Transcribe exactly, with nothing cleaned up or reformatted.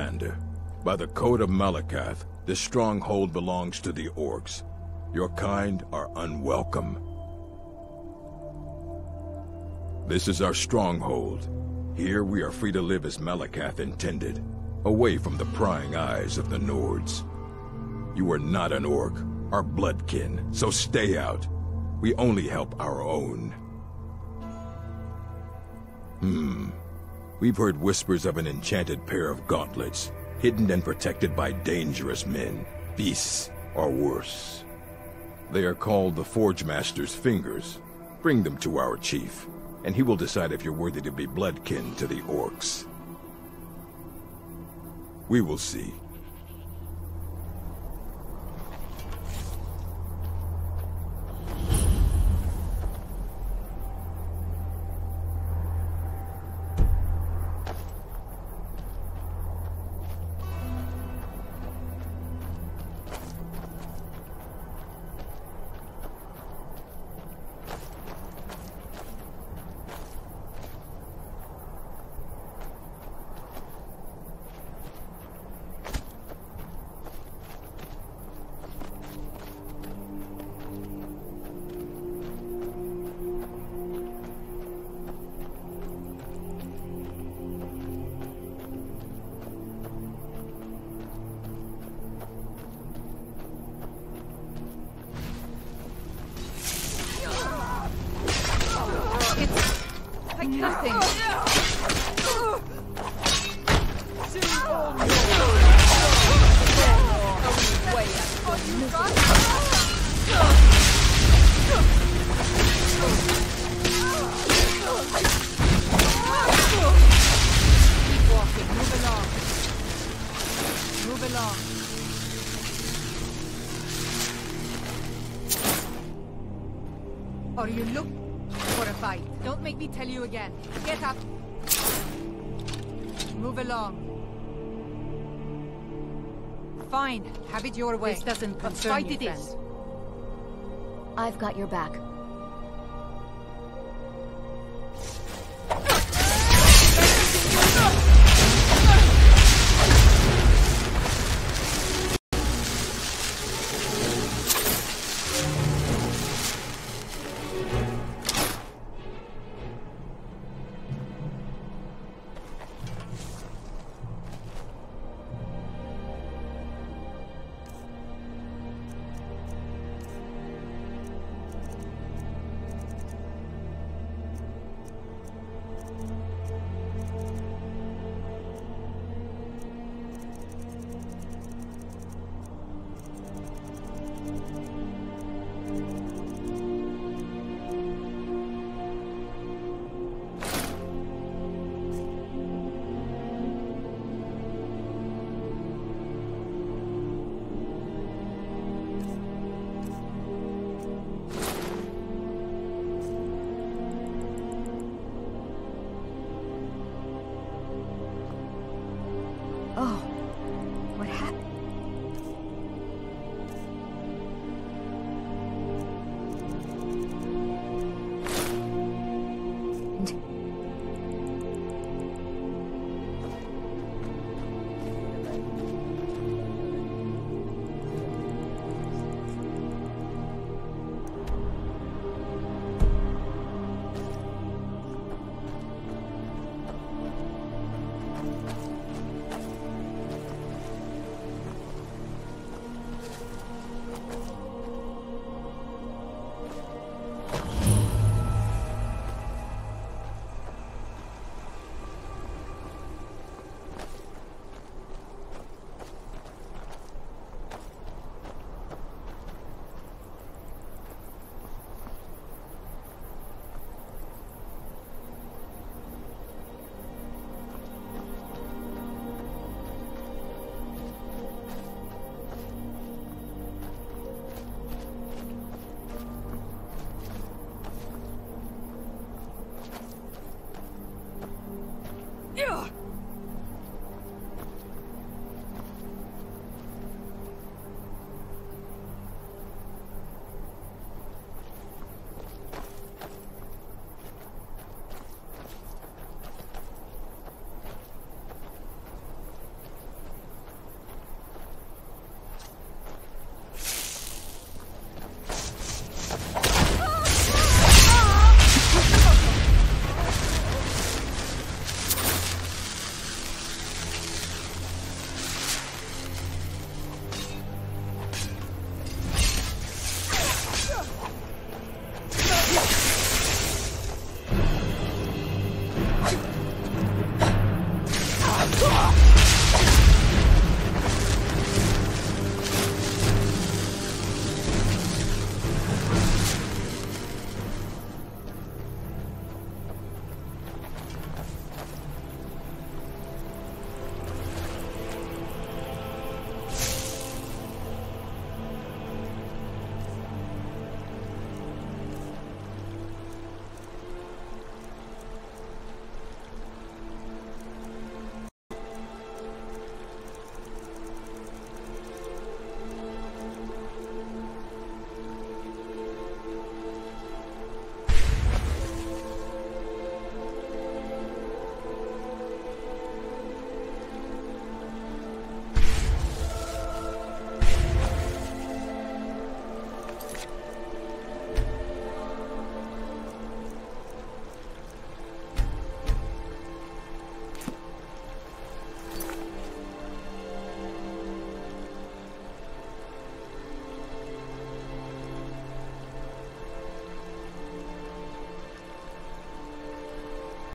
Commander. By the Code of Malakath, this stronghold belongs to the Orcs. Your kind are unwelcome. This is our stronghold. Here we are free to live as Malakath intended, away from the prying eyes of the Nords. You are not an Orc, our bloodkin, so stay out. We only help our own. Hmm. We've heard whispers of an enchanted pair of gauntlets, hidden and protected by dangerous men, beasts, or worse. They are called the Forge Master's Fingers. Bring them to our chief, and he will decide if you're worthy to be bloodkin to the Orcs. We will see. Nothing. Keep walking. Move along. Move along. Or you look for a fight. Don't make me tell you again. Get up. Move along. Fine. Have it your way. This doesn't concern you, friend. I've got your back.